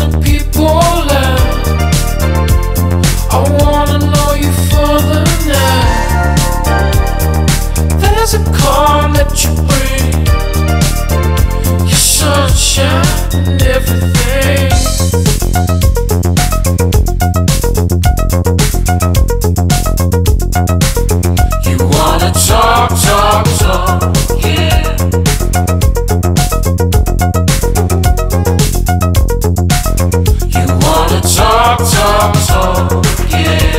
the people laugh. I wanna know you further now. There's a calm that you bring, your sunshine and everything. You wanna talk, talk, talk, yeah. You wanna talk, talk, talk, yeah.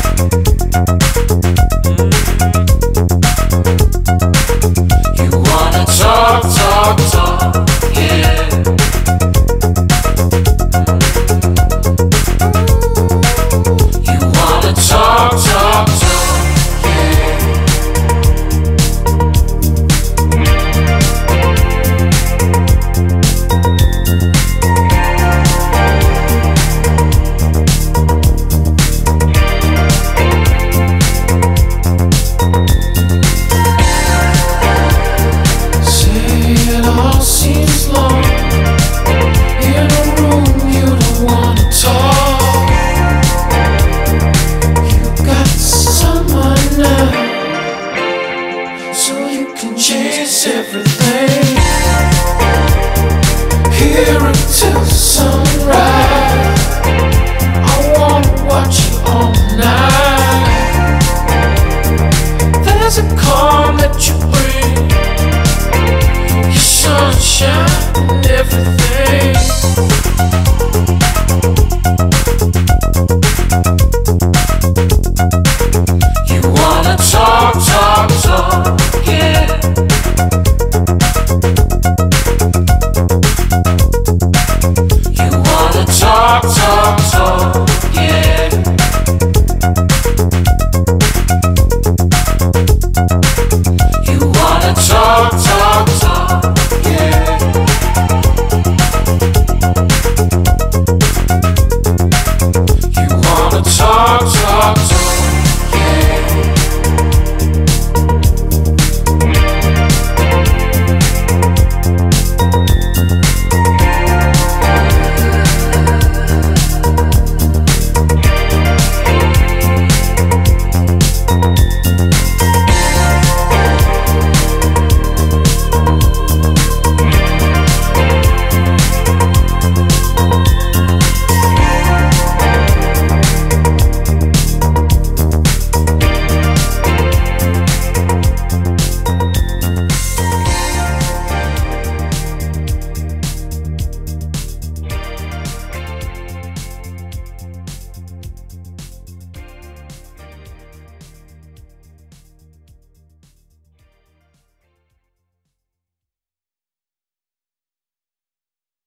You wanna talk, talk, talk, yeah. You wanna talk, talk, talk, yeah. Say it all seems long in a room you don't wanna talk. You got someone now, so you can chase everything. Here until sunrise, I wanna watch you all night. There's a calm that you bring, your sunshine and everything. You wanna talk, talk, talk, yeah. You wanna talk, talk, talk.